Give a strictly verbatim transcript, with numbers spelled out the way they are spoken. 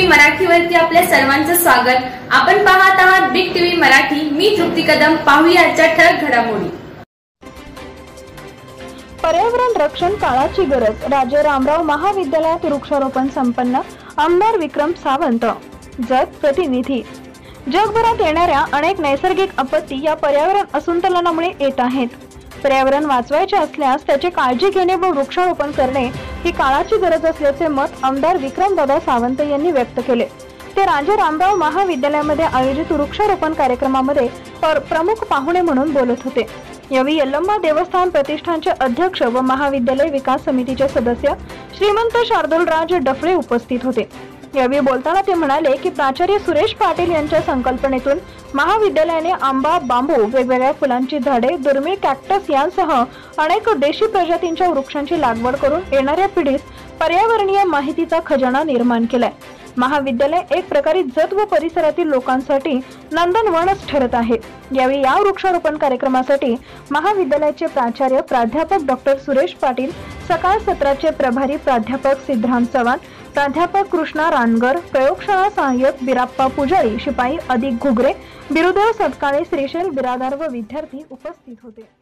मराठीवरती आपल्या सर्वांचं स्वागत। आपण पाहत आहात बिग टीव्ही मराठी। मी तृप्ती कदम। पाहूया आजच्या ठळक घडामोडी। पर्यावरण रक्षण काळाची गरज। राजे रामराव महाविद्यालयात वृक्षारोपण संपन्न। आमदार विक्रम सावंत। जग प्रतिनिधी। जगभरात येणाऱ्या अनेक नैसर्गिक आपत्ती या पर्यावरण असंतुलनामुळे येत आहेत। पर्यावरण वाचवायचे असल्यास त्याची काळजी घेणे व वृक्षारोपण करणे ही काळाची गरज असल्याचे मत आमदार विक्रमदादा सावंत यांनी व्यक्त केले। ते राजे रामराव महाविद्यालयामध्ये आयोजित वृक्षारोपण कार्यक्रमामध्ये प्रमुख पाहुणे म्हणून बोलत होते। यावेळी यल्लम्मा देवस्थान प्रतिष्ठानचे अध्यक्ष व महाविद्यालय विकास समितीचे सदस्य श्रीमंत शार्दूलराज डफळे उपस्थित होते। यावेळी बोलताना ते म्हणाले की प्राचार्य सुरेश पाटील यांच्या संकल्पनेतून महाविद्यालयाने आंबा, बांबू, वेगवेगळ्या फुलांची झाडे, दुर्मिळ कॅक्टस यांसह अनेक देशी प्रजातींच्या वृक्षांची लागवड करून येणाऱ्या पिढीस पर्यावरणीय माहितीचा खजाना निर्माण केलाय। महाविद्यालय एक प्रकारे जत व परिसरातील लोकांसाठी नंदनवनच ठरत आहे। यावेळी या वृक्षारोपण कार्यक्रमासाठी महाविद्यालयाचे प्राचार्य प्राध्यापक डॉक्टर सुरेश पाटील, सकाळ सत्राचे प्रभारी प्राध्यापक सिद्धराम चव्हाण, प्राध्यापक कृष्णा रानगर, प्रयोगशाळा सहाय्यक बिराप्पा पुजारी, शिपाई अधिक घुगरे, बिरुदेव सत्काळे, श्रीशैल बिरादार व विद्यार्थी उपस्थित होते।